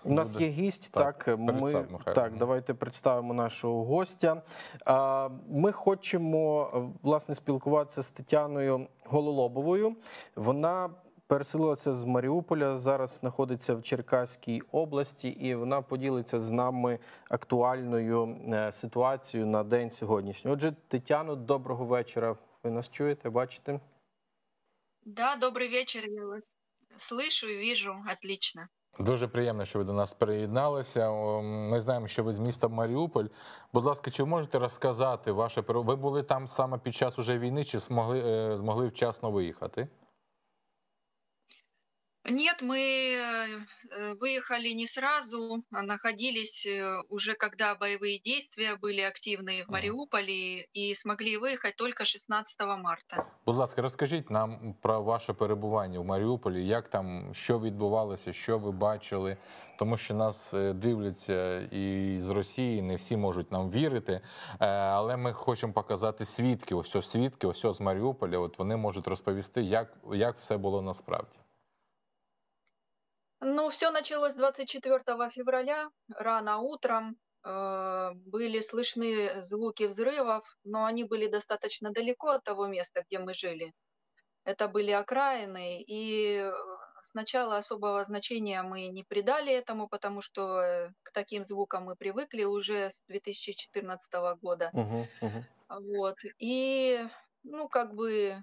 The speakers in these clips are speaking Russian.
У нас є гість, так, Представ, Михайло. так, давайте представимо нашого гостя. Ми хочемо, власне, спілкуватися з Тетяною Гололобовою. Вона переселилася з Маріуполя, зараз знаходиться в Черкаській області, і вона поділиться з нами актуальною ситуацією на день сьогоднішній. Отже, Тетяно, доброго вечора. Ви нас чуєте, бачите? Да, добрый вечер, я вас слышу и вижу, отлично. Дуже приємно, що ви до нас приєдналися. Ми знаємо, що ви з міста Маріуполь. Будь ласка, чи можете розказати ваше ви були там саме під час уже війни, чи змогли вчасно виїхати? Нет, мы выехали не сразу, а находились уже, когда боевые действия были активны в Мариуполе, и смогли выехать только 16 марта. Будь ласка, розкажіть нам про ваше перебування в Маріуполі, як там, що відбувалося, що ви бачили, тому що нас дивляться і з Росії, не всі можуть нам вірити, але ми хочемо показати свідків, ось з Маріуполя, от вони можуть розповісти, як все було насправді. Ну, все началось 24 февраля, рано утром. Были слышны звуки взрывов, но они были достаточно далеко от того места, где мы жили. Это были окраины, и сначала особого значения мы не придали этому, потому что к таким звукам мы привыкли уже с 2014 года. Вот. И, ну, как бы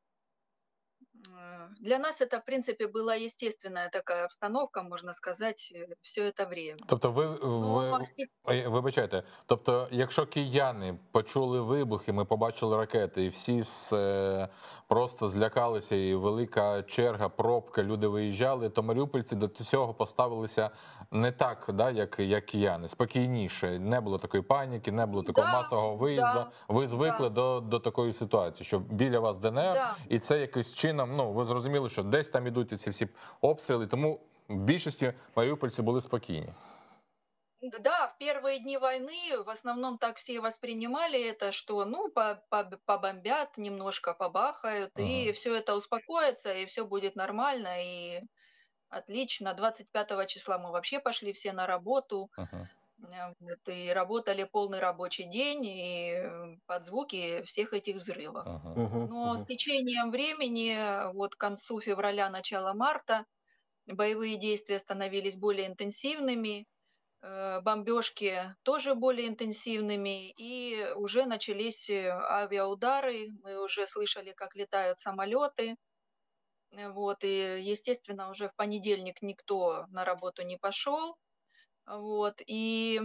для нас это, в принципе, была естественная такая обстановка, можно сказать, все это время. Тобто Но вибачайте, тобто, якщо кияни почули вибухи, ми побачили ракети, і всі просто злякалися, і велика черга, пробка, люди виїжджали, то маріупольці до цього поставилися не так, да, як кияни, спокійніше, не було такої паніки, не було такого масового виїзду. Ви звикли до такої ситуації, що біля вас ДНР, і це якось чином, ну, ви зрозуміли, що десь там ідуть ці всі обстріли, тому в більшості маріупольці були спокійні. Да, в первые дни войны в основном так все воспринимали это, что, ну, побомбят, немножко побахают, и все это успокоится, и все будет нормально, и отлично. 25 числа мы вообще пошли все на работу, вот, и работали полный рабочий день, и под звуки всех этих взрывов. Но с течением времени, вот к концу февраля, начало марта, боевые действия становились более интенсивными, бомбежки тоже более интенсивными, и уже начались авиаудары, мы уже слышали, как летают самолеты, вот, и, естественно, уже в понедельник никто на работу не пошел, вот, и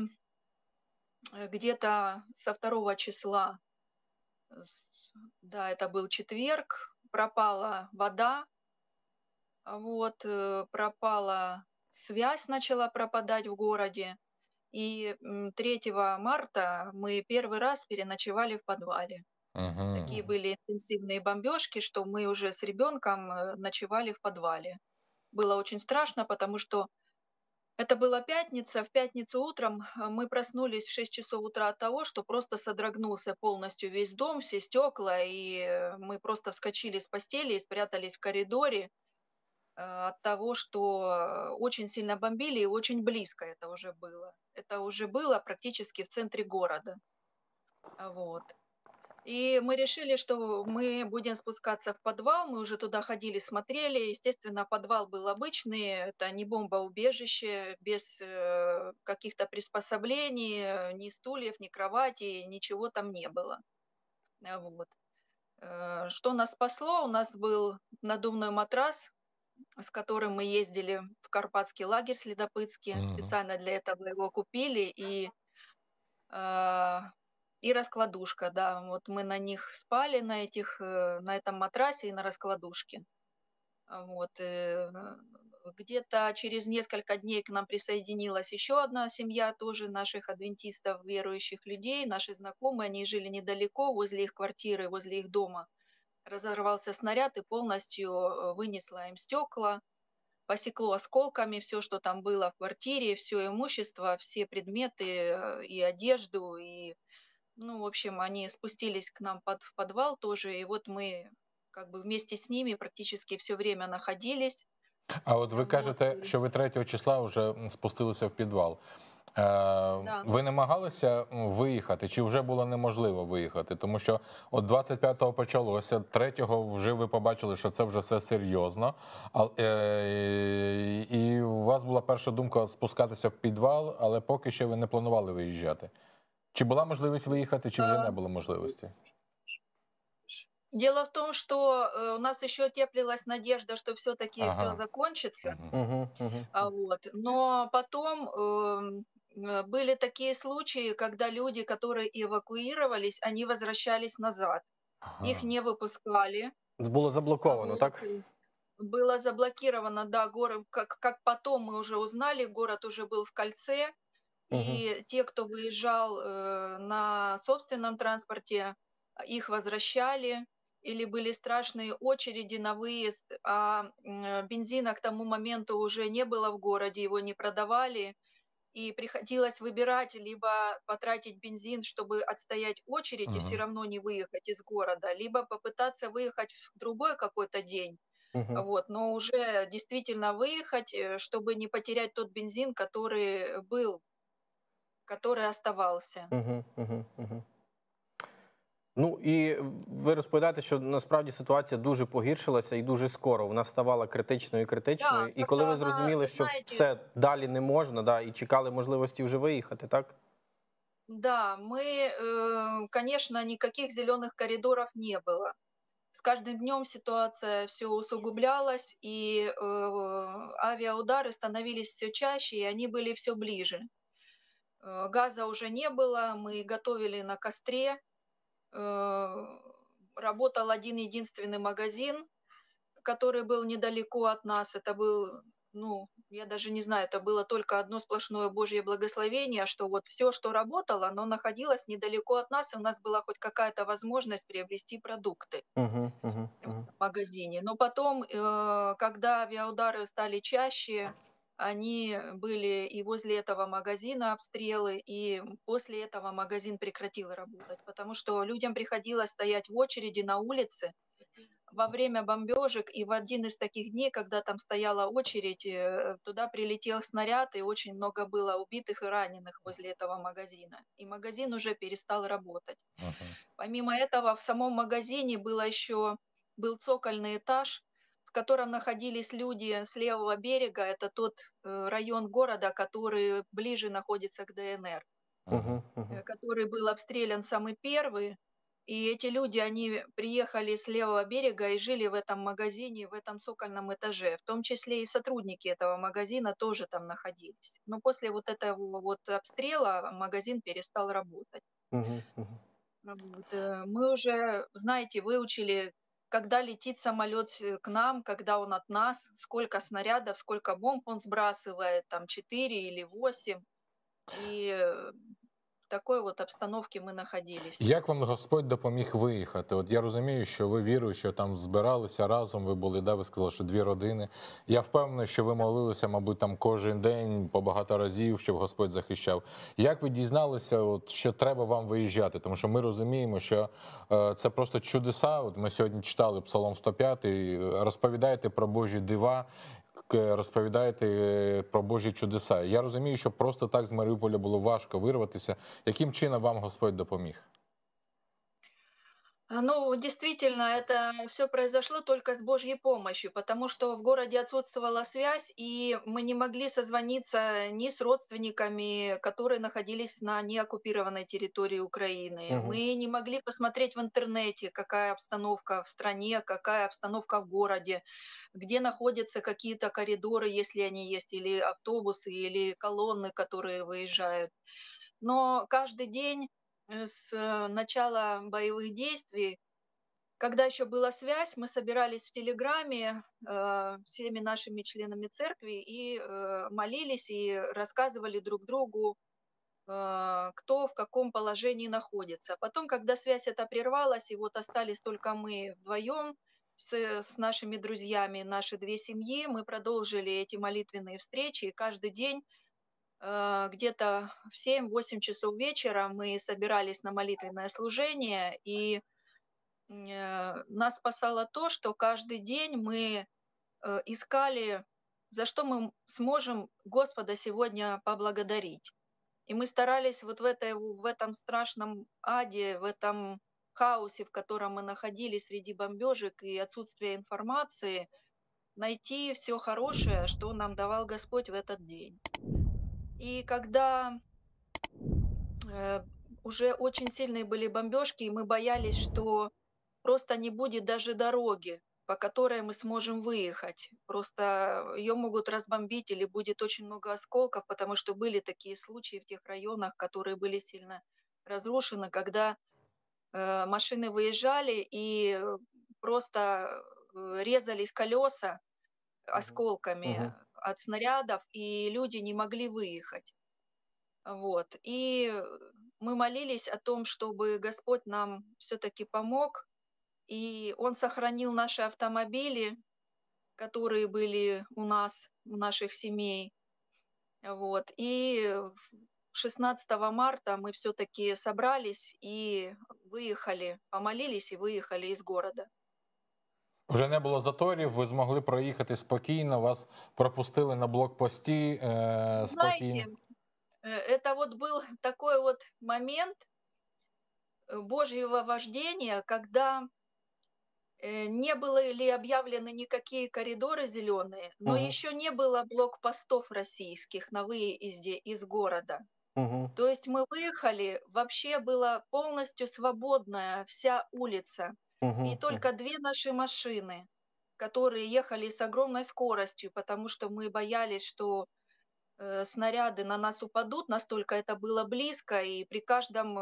где-то со 2 числа, да, это был четверг, пропала вода, вот, пропала связь, начала пропадать в городе. И 3 марта мы первый раз переночевали в подвале. Такие были интенсивные бомбежки, что мы уже с ребенком ночевали в подвале. Было очень страшно, потому что это была пятница. В пятницу утром мы проснулись в 6 часов утра от того, что просто содрогнулся полностью весь дом, все стекла, и мы просто вскочили с постели и спрятались в коридоре от того, что очень сильно бомбили и очень близко это уже было. Это уже было практически в центре города. Вот. И мы решили, что мы будем спускаться в подвал. Мы уже туда ходили, смотрели. Естественно, подвал был обычный. Это не бомбоубежище, без каких-то приспособлений, ни стульев, ни кровати, ничего там не было. Вот. Что нас спасло? У нас был надувной матрас, с которым мы ездили в карпатский лагерь следопытский. Специально для этого его купили. И раскладушка, да. Вот мы на них спали, на этом матрасе и на раскладушке. Вот. Где-то через несколько дней к нам присоединилась еще одна семья тоже наших адвентистов, верующих людей, наши знакомые. Они жили недалеко, возле их квартиры, возле их дома. Разорвался снаряд и полностью вынесло им стекла, посекло осколками все, что там было в квартире, все имущество, все предметы и одежду. И, ну, в общем, они спустились к нам в подвал тоже, и вот мы как бы вместе с ними практически все время находились. А от ви Вот. кажете, що ви 3 числа вже спустилися в підвал. Да. Ви намагалися виїхати, чи вже було неможливо виїхати? Тому що от 25-го почалося, 3-го вже ви побачили, що це вже все серйозно. І у вас була перша думка спускатися в підвал, але поки що ви не планували виїжджати. Чи була можливість виїхати, чи вже А, не було можливості? Дело в том, что у нас еще теплилась надежда, что все-таки все Ага. закончится. Мгм. Угу, угу, Вот. Но потом были такие случаи, когда люди, которые эвакуировались, они возвращались назад. Их Ага. не выпускали. Було заблоковано, Вот. так? Было заблокировано, да, город, как потом мы уже узнали, город уже был в кольце, Угу, и те, кто выезжал на собственном транспорте, их возвращали, или были страшные очереди на выезд, а бензина к тому моменту уже не было в городе, его не продавали, и приходилось выбирать либо потратить бензин, чтобы отстоять очередь и все Мгм. равно не выехать из города, либо попытаться выехать в другой какой-то день, угу, вот, но уже действительно выехать, чтобы не потерять тот бензин, который был, который оставался. угу, угу, угу. Ну і ви розповідаєте, що насправді ситуація дуже погіршилася і дуже скоро. Вона ставала критичною і Да, критичною. І коли как-то ви она, зрозуміли, що знаете, все далі не можна, да, і чекали можливості вже виїхати, так? да, мы, конечно, никаких зеленых коридоров не было. С каждым днем ситуация все усугублялась, и авиаудары становились все чаще, и они были все ближе. Газа уже не было, мы готовили на костре. Работал один единственный магазин, который был недалеко от нас. Это был, ну, я даже не знаю, это было только одно сплошное Божье благословение, что вот все, что работало, оно находилось недалеко от нас, и у нас была хоть какая-то возможность приобрести продукты Угу, угу, угу. в магазине. Но потом, когда авиаудары стали чаще, они были и возле этого магазина обстрелы, и после этого магазин прекратил работать, потому что людям приходилось стоять в очереди на улице во время бомбежек, и в один из таких дней, когда там стояла очередь, туда прилетел снаряд, и очень много было убитых и раненых возле этого магазина. И магазин уже перестал работать. Мгм. Помимо этого, в самом магазине был цокольный этаж, в котором находились люди с левого берега. Это тот район города, который ближе находится к ДНР, Мгм. который был обстрелян самый первый. И эти люди, они приехали с левого берега и жили в этом магазине, в этом цокольном этаже. В том числе и сотрудники этого магазина тоже там находились. Но после вот этого вот обстрела магазин перестал работать. Угу, угу. Вот, мы уже, знаете, выучили, когда летит самолет к нам, когда он от нас, сколько снарядов, сколько бомб он сбрасывает, там 4 или 8. И в такой вот обстановке мы находились. Як вам Господь допоміг виїхати? От я розумію, що ви віруєте, що там збиралися разом, ви були, да, ви сказали, що 2 родини. Я впевнений, що ви молилися, мабуть, там кожен день по багато разів, щоб Господь захищав. Як ви дізналися, от, що треба вам виїжджати? Тому що ми розуміємо, що це просто чудеса. От ми сьогодні читали Псалом 105, розповідаєте про Божі дива, розповідаєте про Божі чудеса. Я розумію, що просто так з Маріуполя було важко вирватися. Яким чином вам Господь допоміг? Ну, действительно, это все произошло только с Божьей помощью, потому что в городе отсутствовала связь, и мы не могли созвониться ни с родственниками, которые находились на неоккупированной территории Украины. Угу. Мы не могли посмотреть в интернете, какая обстановка в стране, какая обстановка в городе, где находятся какие-то коридоры, если они есть, или автобусы, или колонны, которые выезжают. Но каждый день с начала боевых действий, когда еще была связь, мы собирались в Телеграме всеми нашими членами церкви и молились и рассказывали друг другу, кто в каком положении находится. Потом, когда связь эта прервалась, и вот остались только мы вдвоем с нашими друзьями, наши 2 семьи, мы продолжили эти молитвенные встречи, и каждый день где-то в 7-8 часов вечера мы собирались на молитвенное служение, и нас спасало то, что каждый день мы искали за что мы сможем Господа сегодня поблагодарить. И мы старались вот в этом страшном аде, в этом хаосе, в котором мы находились среди бомбежек и отсутствия информации, найти все хорошее, что нам давал Господь в этот день. И когда э, уже очень сильные были бомбежки, и мы боялись, что просто не будет даже дороги, по которой мы сможем выехать. Просто ее могут разбомбить или будет очень много осколков, потому что были такие случаи в тех районах, которые были сильно разрушены, когда машины выезжали и просто резались колеса Мгм. осколками Мгм. от снарядов, и люди не могли выехать. Вот. И мы молились о том, чтобы Господь нам все-таки помог, и Он сохранил наши автомобили, которые были у нас, у наших семей. Вот. И 16 марта мы все-таки собрались и выехали, помолились и выехали из города. Вже не було заторів, ви змогли проїхати спокійно, вас пропустили на блокпості Знаете, спокійно. это вот был такой вот момент Божьего вождения, когда не были объявлены никакие коридоры зеленые, но Мгм. еще не было блокпостов российских на выезде из города. Мгм. То есть мы выехали, вообще была полностью свободная вся улица. И Мгм. Мгм. только две наши машины, которые ехали с огромной скоростью, потому что мы боялись, что снаряды на нас упадут, настолько это было близко, и при каждом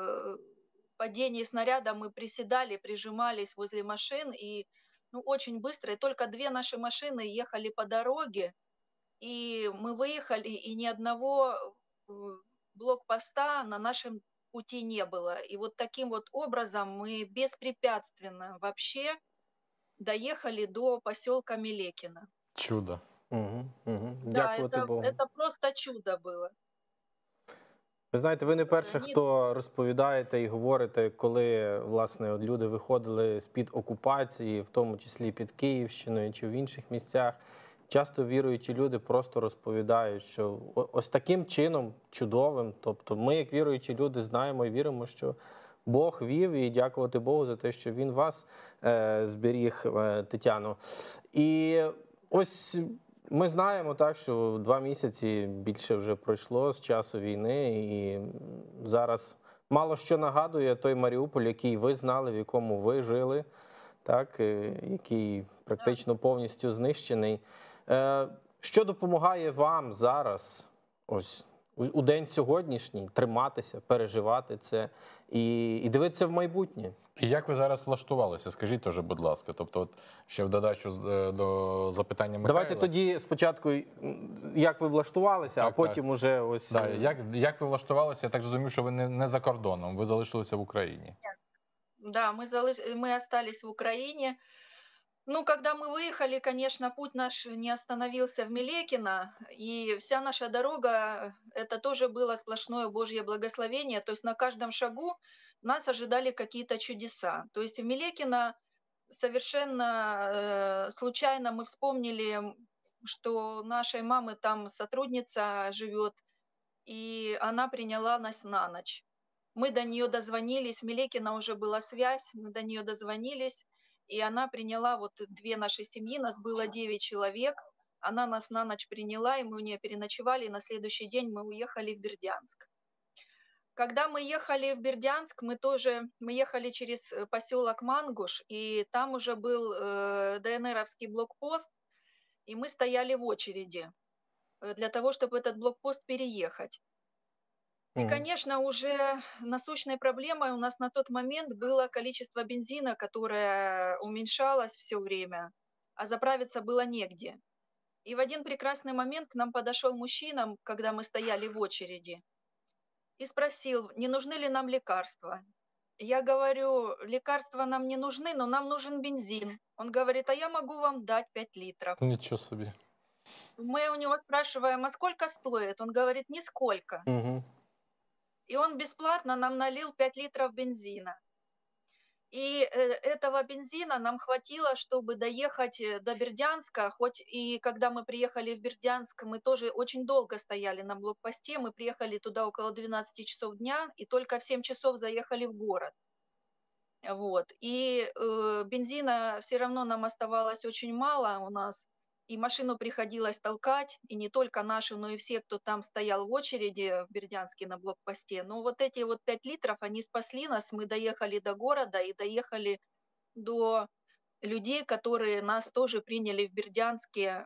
падении снаряда мы приседали, прижимались возле машин, и ну, очень быстро, и только две наши машины ехали по дороге, и мы выехали, и ни одного э, блокпоста на нашем пути не было. И вот таким вот образом мы беспрепятственно вообще доехали до поселка Милекино. Чудо. Мгм. Мгм. Да, Дякувати Богу. это просто чудо было. Ви знаєте, ви не перший, Ни- хто розповідаєте і говорите, коли власне от люди виходили з-під окупації, в тому числі під Київщиною чи в інших місцях. Часто віруючі люди просто розповідають, що ось таким чином чудовим. Тобто, ми, як віруючі люди, знаємо і віримо, що Бог вів, і дякувати Богу за те, що Він вас зберіг, Тетяно. І ось ми знаємо так, що 2 місяці більше вже пройшло з часу війни, і зараз мало що нагадує той Маріуполь, який ви знали, в якому ви жили, так, який Да. практично повністю знищений. Що допомагає вам зараз, ось у день сьогоднішній, триматися, переживати це і дивитися в майбутнє? І як ви зараз влаштувалися? Скажіть теж, будь ласка. Тобто, от ще в додачу до запитання Михайла. Давайте тоді спочатку, як ви влаштувалися, а Так, потім уже ось... Да, як ви влаштувалися? Я так зрозумів, що ви не за кордоном, ви залишилися в Україні. Да, мы остались в Украине. Ну, когда мы выехали, конечно, путь наш не остановился в Милекино, и вся наша дорога, это тоже было сплошное Божье благословение, то есть на каждом шагу нас ожидали какие-то чудеса. То есть в Милекино совершенно случайно мы вспомнили, что у нашей мамы там сотрудница живет, и она приняла нас на ночь. Мы до нее дозвонились, в Милекино уже была связь, мы до нее дозвонились, и она приняла вот две наши семьи, нас было 9 человек, она нас на ночь приняла, и мы у нее переночевали, и на следующий день мы уехали в Бердянск. Когда мы ехали в Бердянск, мы ехали через поселок Мангуш, и там уже был ДНРовский блокпост, и мы стояли в очереди для того, чтобы этот блокпост переехать. И, Мгм. конечно, уже насущной проблемой у нас на тот момент было количество бензина, которое уменьшалось все время, а заправиться было негде. И в один прекрасный момент к нам подошел мужчина, когда мы стояли в очереди, и спросил, не нужны ли нам лекарства. Я говорю, лекарства нам не нужны, но нам нужен бензин. Он говорит, а я могу вам дать 5 литров. Нічого собі. Мы у него спрашиваем, а сколько стоит? Он говорит, нисколько. Мгм. И он бесплатно нам налил 5 литров бензина. И этого бензина нам хватило, чтобы доехать до Бердянска. Хоть и когда мы приехали в Бердянск, мы тоже очень долго стояли на блокпосте. Мы приехали туда около 12 часов дня и только в 7 часов заехали в город. Вот. И бензина все равно нам оставалось очень мало у нас. И машину приходилось толкать, и не только нашу, но и все, кто там стоял в очереди в Бердянске на блокпосте. Но вот эти вот 5 литров, они спасли нас. Мы доехали до города и доехали до людей, которые нас тоже приняли в Бердянске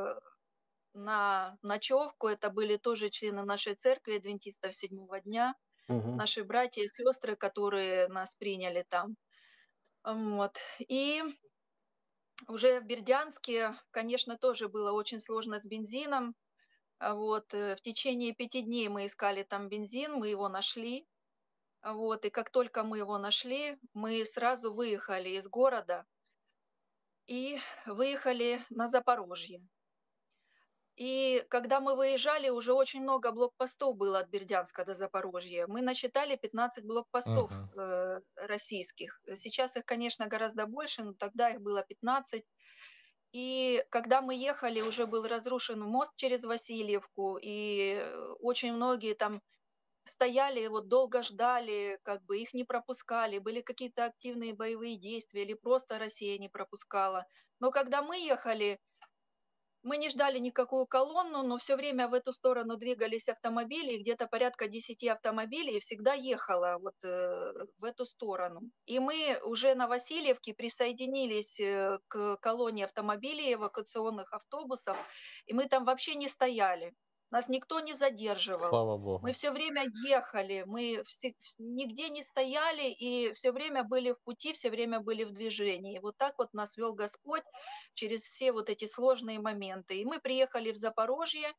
на ночевку. Это были тоже члены нашей церкви, адвентистов седьмого дня, Мгм. наши братья и сестры, которые нас приняли там. Вот. И уже в Бердянске, конечно, тоже было очень сложно с бензином. Вот. В течение 5 дней мы искали там бензин, мы его нашли. Вот. И как только мы его нашли, мы сразу выехали из города и выехали на Запорожье. И когда мы выезжали, уже очень много блокпостов было от Бердянска до Запорожья. Мы насчитали 15 блокпостов Мгм. российских. Сейчас их, конечно, гораздо больше, но тогда их было 15. И когда мы ехали, уже был разрушен мост через Васильевку, и очень многие там стояли, вот долго ждали, как бы их не пропускали, были какие-то активные боевые действия, или просто Россия не пропускала. Но когда мы ехали, мы не ждали никакую колонну, но все время в эту сторону двигались автомобили, и где-то порядка 10 автомобилей всегда ехало вот, в эту сторону. И мы уже на Васильевке присоединились, к колонне автомобилей, эвакуационных автобусов, и мы там вообще не стояли. Нас никто не задерживал. Слава Мы Богу. все время ехали, мы нигде не стояли и все время были в пути, все время были в движении. Вот так вот нас вел Господь через все вот эти сложные моменты. И мы приехали в Запорожье,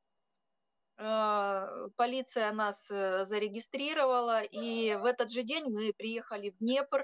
полиция нас зарегистрировала, и в этот же день мы приехали в Днепр.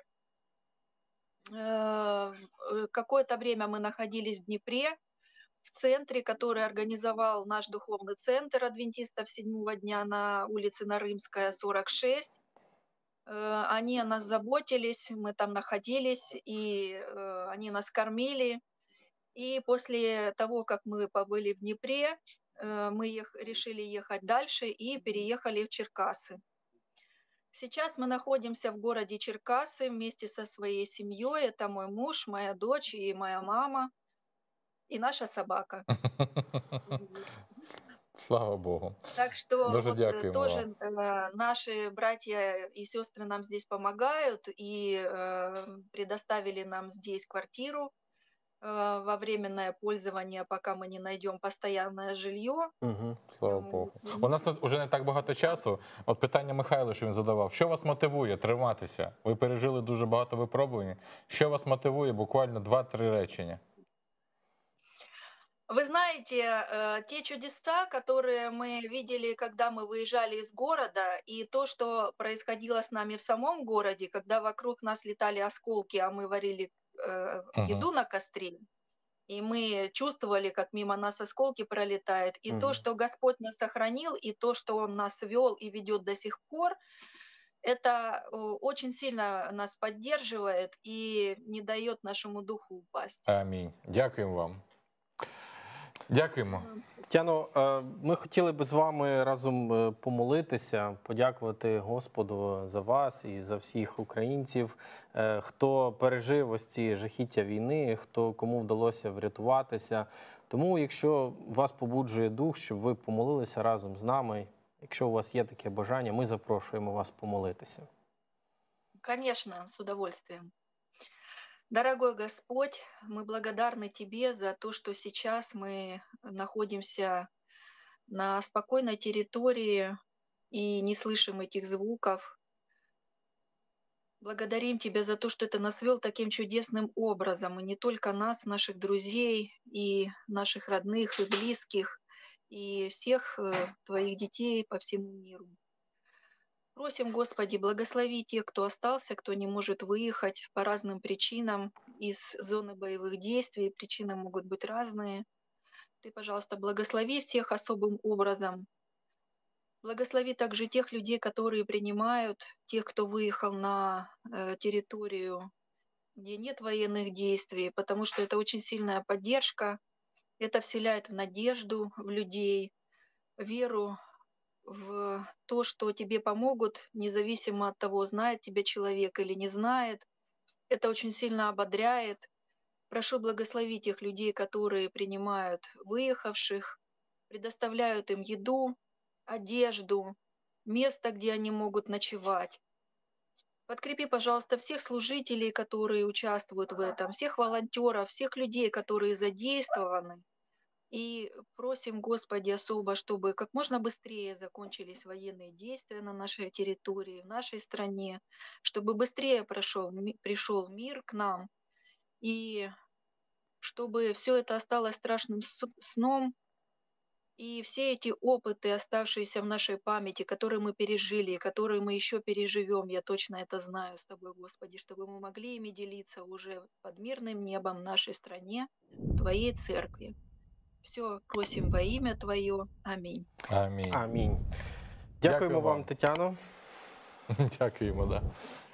Какое-то время мы находились в Днепре, в центре, который организовал наш духовный центр адвентистов седьмого дня на улице Нарымская, 46. Они о нас заботились, мы там находились, и они нас кормили. И после того, как мы побыли в Днепре, мы решили ехать дальше и переехали в Черкасы. Сейчас мы находимся в городе Черкасы вместе со своей семьей. Это мой муж, моя дочь и моя мама, и наша собака. Мгм. Слава Богу. Так что Дуже вот дякуємо тоже вам. наши братья и сестры нам здесь помогают и предоставили нам здесь квартиру во временное пользование, пока мы не найдем постоянное жилье. Мгм. Слава Вот. Богу. У нас тут уже не так багато часу. От питання Михайло, що він задавав. Що вас мотивує триматися? Ви пережили дуже багато випробувань. Що вас мотивує? Буквально 2-3 речення. Вы знаете, те чудеса, которые мы видели, когда мы выезжали из города, и то, что происходило с нами в самом городе, когда вокруг нас летали осколки, а мы варили Угу. еду на костре, и мы чувствовали, как мимо нас осколки пролетают, и то, Мгм. что Господь нас сохранил, и то, что Он нас вел и ведет до сих пор, это очень сильно нас поддерживает и не дает нашему духу упасть. Амінь. Дякуємо вам. Дякуємо. Вам спасибо. Тяно, ми хотіли би з вами разом помолитися, подякувати Господу за вас і за всіх українців, хто пережив ось ці жахіття війни, кому вдалося врятуватися. Тому, якщо вас побуджує дух, щоб ви помолилися разом з нами, якщо у вас є таке бажання, ми запрошуємо вас помолитися. Конечно, с удовольствием. Дорогой Господь, мы благодарны Тебе за то, что сейчас мы находимся на спокойной территории и не слышим этих звуков. Благодарим Тебя за то, что Ты нас вел таким чудесным образом, и не только нас, наших друзей, и наших родных, и близких, и всех Твоих детей по всему миру. Просим, Господи, благослови тех, кто остался, кто не может выехать по разным причинам из зоны боевых действий. Причины могут быть разные. Ты, пожалуйста, благослови всех особым образом. Благослови также тех людей, которые принимают, тех, кто выехал на территорию где нет военных действий, потому что это очень сильная поддержка, это вселяет в надежду в людей, веру в то, что тебе помогут, независимо от того, знает тебя человек или не знает. Это очень сильно ободряет. Прошу благословить тех людей, которые принимают выехавших, предоставляют им еду, одежду, место, где они могут ночевать. Подкрепи, пожалуйста, всех служителей, которые участвуют в этом, всех волонтеров, всех людей, которые задействованы. И просим, Господи, особо, чтобы как можно быстрее закончились военные действия на нашей территории, в нашей стране, чтобы быстрее пришел мир к нам, и чтобы все это осталось страшным сном, и все эти опыты, оставшиеся в нашей памяти, которые мы пережили, и которые мы еще переживем, я точно это знаю с Тобой, Господи, чтобы мы могли ими делиться уже под мирным небом в нашей стране, в Твоей церкви. Все просим во имя Твое. Аминь. Амінь. Амінь. Дякую Дякуємо вам, вам. Тетяно. Дякуємо, да.